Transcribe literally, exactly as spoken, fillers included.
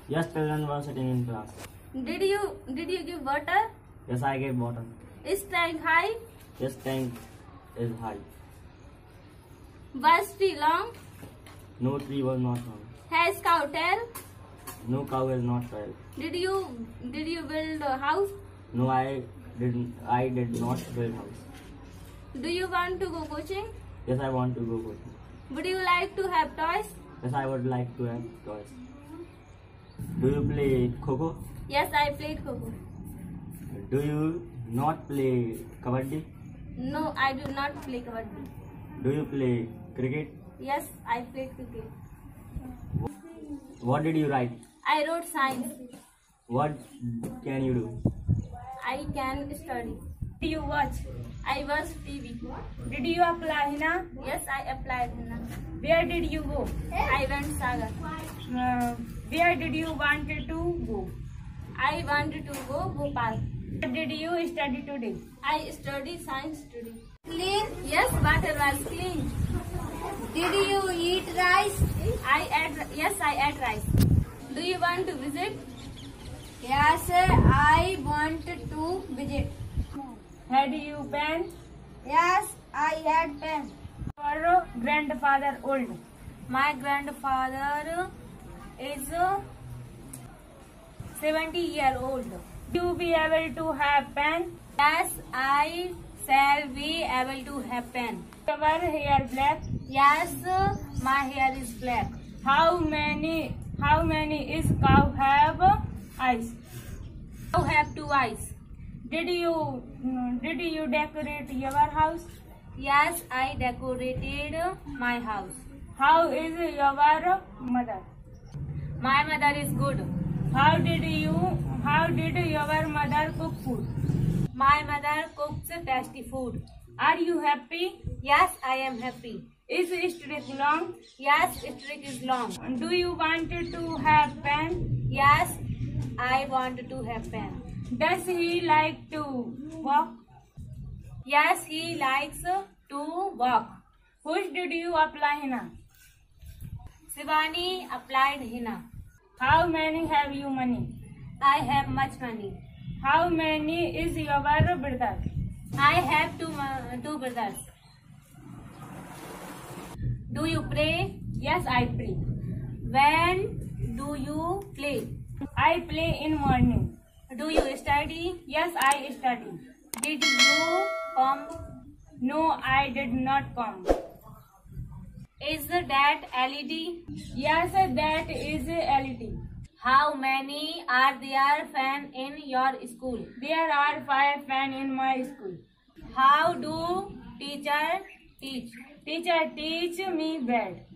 Yes, children were sitting in class. Did you did you give water? Yes, I gave water. Is tank high? Yes, tank is high. Was tree long? No tree was not long. Has cow tail? No cow is not well. Did you did you build a house? No, I didn't. I did not build house. Do you want to go coaching? Yes, I want to go coaching. Would you like to have toys? Yes, I would like to have toys. Do you play Kho-Kho? Yes, I played Kho-Kho. Do you not play Kabaddi? No, I do not play Kabaddi. Do you play cricket? Yes, I played cricket. What did you write? I wrote science. What can you do? I can study. Did you watch? I watch T V. Did you apply Hina? Yes, I applied. Where did you go? I went Sagar. Uh, where did you want to go? I wanted to go Bhopal. What did you study today? I study science today. Clean? Yes, water was clean. Did you eat rice? I ate. Yes, I ate rice. Do you want to visit? Yes, I want to visit. Had you pen? Yes, I had pen. Your grandfather old? My grandfather is seventy year old. You be able to have pen? Yes, I shall be able to have pen. Your hair black? Yes, my hair is black. How many? How many is cow have eyes? Cow have two eyes. Did you did you decorate your house? Yes, I decorated my house. How is your mother? My mother is good. How did you how did your mother cook food? My mother cooks tasty food. Are you happy? Yes, I am happy. Is streak long? Yes, streak is long. Do you want to have pen? Yes, I want to have pen. Does he like to walk? Yes, he likes to walk. Which did you apply Hina? Shivani applied henna. How many have you money? I have much money. How many is your brother? I have two, uh, two brothers. Do you pray? Yes, I pray. When do you play? I play in morning. Do you study? Yes, I study. Did you come? No, I did not come. Is that L E D? Yes, that is L E D. How many are there fans in your school? There are five fans in my school. How do teacher teach? Teacher teach me bad.